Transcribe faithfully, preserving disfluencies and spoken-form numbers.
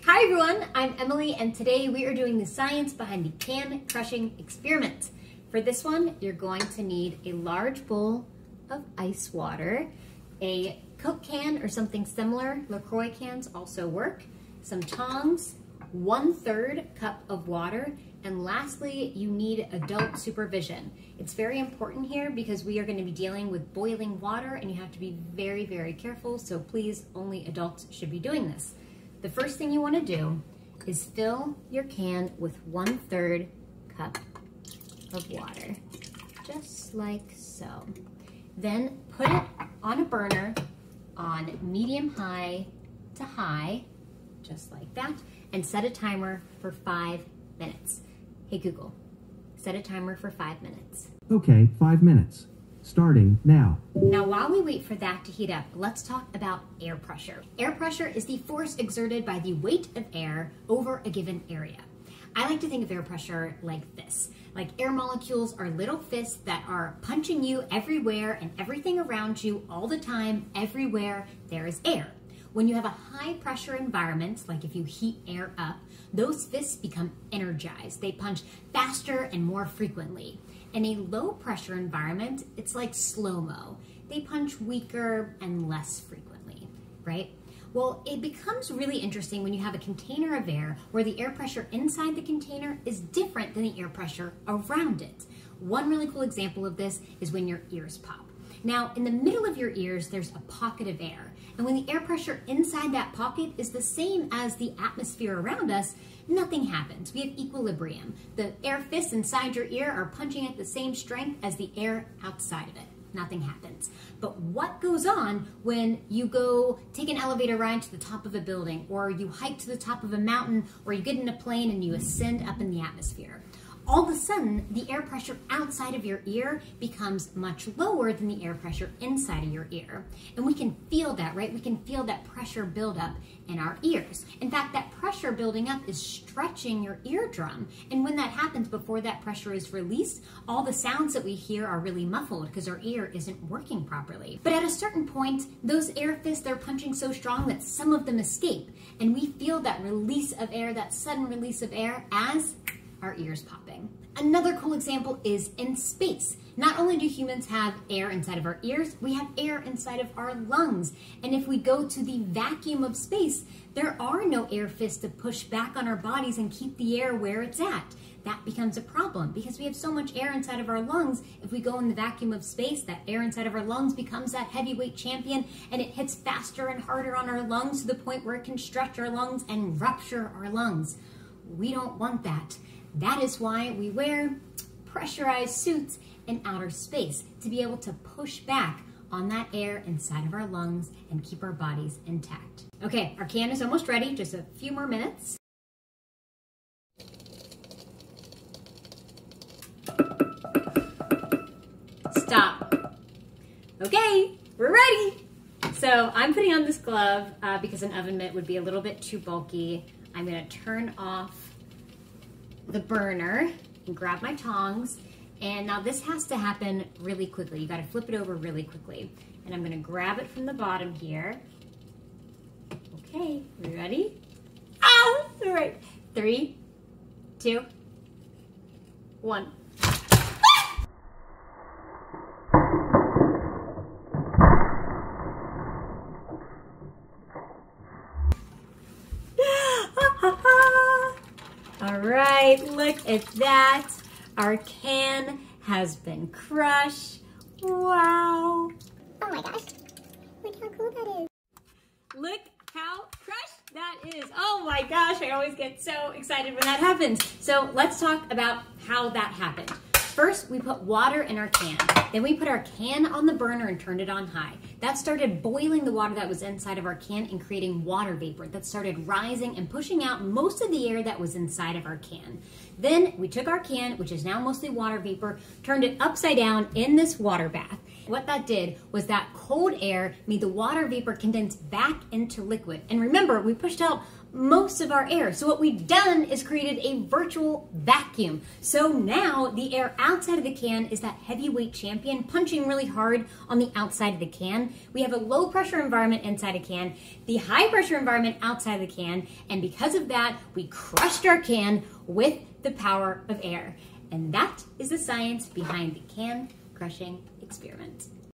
Hi everyone, I'm Emily and today we are doing the science behind the can crushing experiment. For this one, you're going to need a large bowl of ice water, a Coke can or something similar, LaCroix cans also work, some tongs, one third cup of water, and lastly, you need adult supervision. It's very important here because we are going to be dealing with boiling water and you have to be very, very careful, so please, only adults should be doing this. The first thing you want to do is fill your can with one third cup of water, just like so. Then put it on a burner on medium high to high, just like that, and set a timer for five minutes. Hey Google, set a timer for five minutes. Okay, five minutes. Starting now. Now while we wait for that to heat up, let's talk about air pressure. Air pressure is the force exerted by the weight of air over a given area. I like to think of air pressure like this. Like air molecules are little fists that are punching you everywhere and everything around you all the time, everywhere there is air. When you have a high pressure environment, like if you heat air up, those fists become energized. They punch faster and more frequently. In a low pressure environment, it's like slow-mo. They punch weaker and less frequently, right? Well, it becomes really interesting when you have a container of air where the air pressure inside the container is different than the air pressure around it. One really cool example of this is when your ears pop. Now, in the middle of your ears, there's a pocket of air. And when the air pressure inside that pocket is the same as the atmosphere around us, nothing happens. We have equilibrium. The air fists inside your ear are punching at the same strength as the air outside of it. Nothing happens. But what goes on when you go take an elevator ride to the top of a building, or you hike to the top of a mountain, or you get in a plane and you ascend up in the atmosphere? All of a sudden, the air pressure outside of your ear becomes much lower than the air pressure inside of your ear. And we can feel that, right? We can feel that pressure build up in our ears. In fact, that pressure building up is stretching your eardrum. And when that happens, before that pressure is released, all the sounds that we hear are really muffled because our ear isn't working properly. But at a certain point, those air fists, they're punching so strong that some of them escape. And we feel that release of air, that sudden release of air as our ears popping. Another cool example is in space. Not only do humans have air inside of our ears, we have air inside of our lungs. And if we go to the vacuum of space, there are no air fists to push back on our bodies and keep the air where it's at. That becomes a problem because we have so much air inside of our lungs. If we go in the vacuum of space, that air inside of our lungs becomes that heavyweight champion and it hits faster and harder on our lungs to the point where it can stretch our lungs and rupture our lungs. We don't want that. That is why we wear pressurized suits in outer space, to be able to push back on that air inside of our lungs and keep our bodies intact. Okay, our can is almost ready, just a few more minutes. Stop. Okay, we're ready. So I'm putting on this glove uh, because an oven mitt would be a little bit too bulky. I'm gonna turn off the burner and grab my tongs. And now this has to happen really quickly. You gotta flip it over really quickly. And I'm gonna grab it from the bottom here. Okay, we ready? Oh, all right. Three, two, one. All right, look at that. Our can has been crushed. Wow. Oh my gosh, look how cool that is. Look how crushed that is. Oh my gosh, I always get so excited when that happens. So let's talk about how that happened. First, we put water in our can. Then we put our can on the burner and turned it on high. That started boiling the water that was inside of our can and creating water vapor that started rising and pushing out most of the air that was inside of our can. Then we took our can, which is now mostly water vapor, turned it upside down in this water bath. What that did was that cold air made the water vapor condense back into liquid. And remember, we pushed out most of our air. So what we've done is created a virtual vacuum. So now the air outside of the can is that heavyweight champion punching really hard on the outside of the can. We have a low pressure environment inside a can, the high pressure environment outside of the can, and because of that, we crushed our can with the power of air. And that is the science behind the can crushing experiment.